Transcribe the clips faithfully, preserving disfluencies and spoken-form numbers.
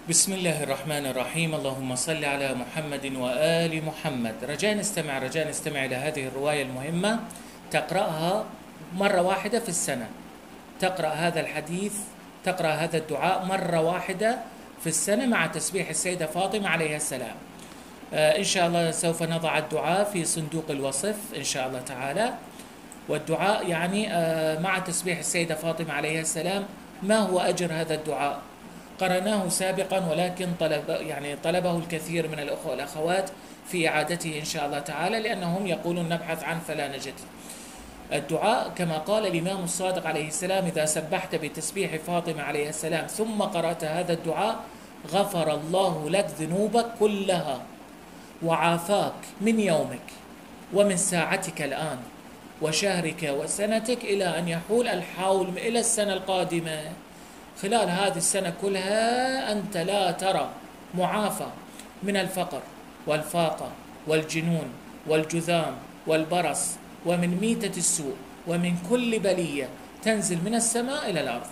بسم الله الرحمن الرحيم. اللهم صل على محمد وآل محمد. رجاء نستمع رجاء نستمع إلى هذه الرواية المهمة، تقرأها مرة واحدة في السنة. تقرأ هذا الحديث، تقرأ هذا الدعاء مرة واحدة في السنة مع تسبيح السيدة فاطمة عليها السلام. آه إن شاء الله سوف نضع الدعاء في صندوق الوصف إن شاء الله تعالى. والدعاء يعني آه مع تسبيح السيدة فاطمة عليها السلام. ما هو أجر هذا الدعاء؟ قرأناه سابقا، ولكن طلب يعني طلبه الكثير من الأخوة والأخوات في إعادته إن شاء الله تعالى، لأنهم يقولون نبحث عن فلا نجد. الدعاء كما قال الإمام الصادق عليه السلام: إذا سبحت بتسبيح فاطمة عليه السلام ثم قرأت هذا الدعاء غفر الله لك ذنوبك كلها وعافاك من يومك ومن ساعتك الآن وشهرك وسنتك إلى أن يحول الحول إلى السنة القادمة. خلال هذه السنة كلها أنت لا ترى معافى من الفقر والفاقة والجنون والجذام والبرص ومن ميتة السوء ومن كل بلية تنزل من السماء إلى الأرض.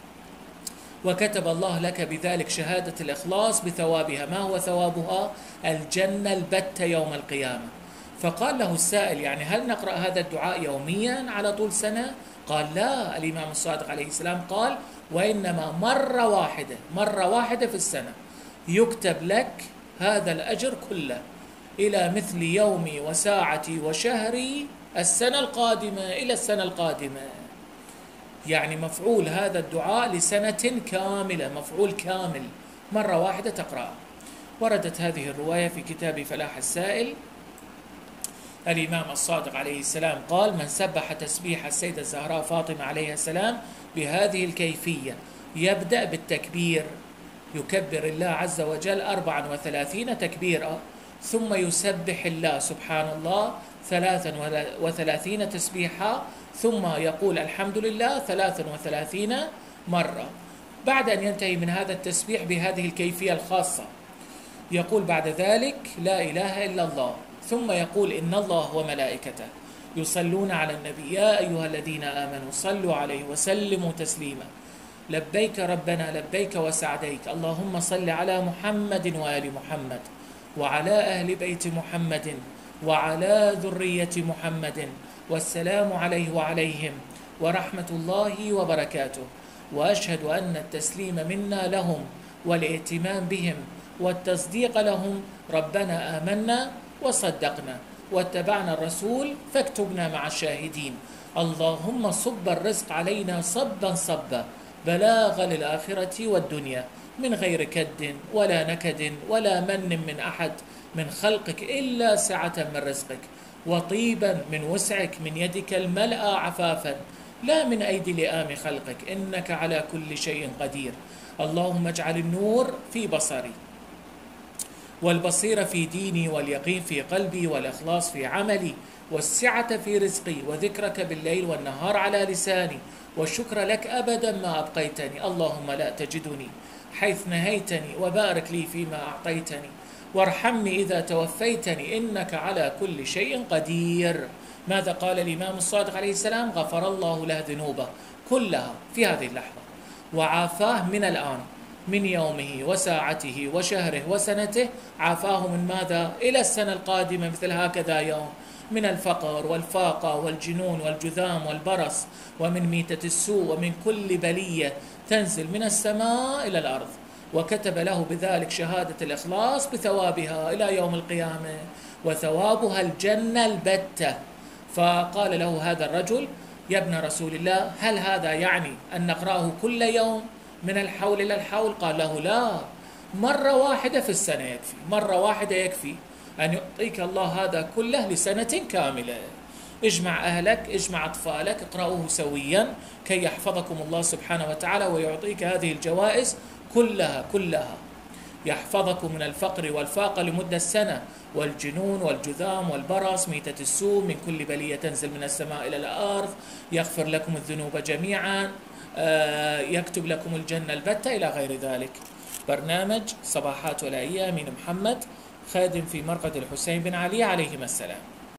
وكتب الله لك بذلك شهادة الإخلاص بثوابها. ما هو ثوابها؟ الجنة البتة يوم القيامة. فقال له السائل: يعني هل نقرأ هذا الدعاء يوميا على طول سنة؟ قال: لا. الإمام الصادق عليه السلام قال: وإنما مرة واحدة مرة واحدة في السنة يكتب لك هذا الأجر كله إلى مثل يومي وساعتي وشهري السنة القادمة إلى السنة القادمة. يعني مفعول هذا الدعاء لسنة كاملة، مفعول كامل مرة واحدة تقرأ. وردت هذه الرواية في كتاب فلاح السائل. الإمام الصادق عليه السلام قال: من سبح تسبيح السيدة الزهراء فاطمة عليها السلام بهذه الكيفية: يبدأ بالتكبير، يكبر الله عز وجل أربعا وثلاثين تكبيرا، ثم يسبح الله سبحان الله ثلاثا وثلاثين تسبيحا، ثم يقول الحمد لله ثلاثا وثلاثين مرة. بعد أن ينتهي من هذا التسبيح بهذه الكيفية الخاصة يقول بعد ذلك: لا إله إلا الله، ثم يقول: إن الله وملائكته يصلون على النبي يا أيها الذين آمنوا صلوا عليه وسلموا تسليما. لبيك ربنا لبيك وسعديك، اللهم صل على محمد وآل محمد وعلى أهل بيت محمد وعلى ذرية محمد، والسلام عليه وعليهم ورحمة الله وبركاته. وأشهد أن التسليم منا لهم والائتمام بهم والتصديق لهم. ربنا آمنا وصدقنا واتبعنا الرسول فاكتبنا مع الشاهدين. اللهم صب الرزق علينا صبا صبا بلاغا للآخرة والدنيا، من غير كد ولا نكد ولا من من أحد من خلقك إلا سعة من رزقك، وطيبا من وسعك، من يدك الملأ عفافا لا من أيدي لئام خلقك، إنك على كل شيء قدير. اللهم اجعل النور في بصري والبصيرة في ديني واليقين في قلبي والإخلاص في عملي والسعة في رزقي وذكرك بالليل والنهار على لساني والشكر لك أبدا ما أبقيتني. اللهم لا تجدني حيث نهيتني، وبارك لي فيما أعطيتني، وارحمني إذا توفيتني، إنك على كل شيء قدير. ماذا قال الإمام الصادق عليه السلام؟ غفر الله له ذنوبه كلها في هذه اللحظة وعافاه من الآن، من يومه وساعته وشهره وسنته، عافاه من ماذا؟ إلى السنة القادمة مثل هكذا يوم، من الفقر والفاقة والجنون والجذام والبرص ومن ميتة السوء ومن كل بلية تنزل من السماء إلى الأرض. وكتب له بذلك شهادة الإخلاص بثوابها إلى يوم القيامة، وثوابها الجنة البتة. فقال له هذا الرجل: يا ابن رسول الله، هل هذا يعني أن نقرأه كل يوم من الحول إلى الحول؟ قال له: لا، مرة واحدة في السنة يكفي، مرة واحدة يكفي أن يعطيك الله هذا كله لسنة كاملة. اجمع أهلك، اجمع أطفالك، اقرأوه سويا كي يحفظكم الله سبحانه وتعالى ويعطيك هذه الجوائز كلها كلها، يحفظكم من الفقر والفاقة لمدة سنة، والجنون والجذام والبرص، ميتة السوء، من كل بلية تنزل من السماء إلى الأرض، يغفر لكم الذنوب جميعا، يكتب لكم الجنة البتة إلى غير ذلك. برنامج صباحات والأيام من محمد، خادم في مرقد الحسين بن علي عليهما السلام.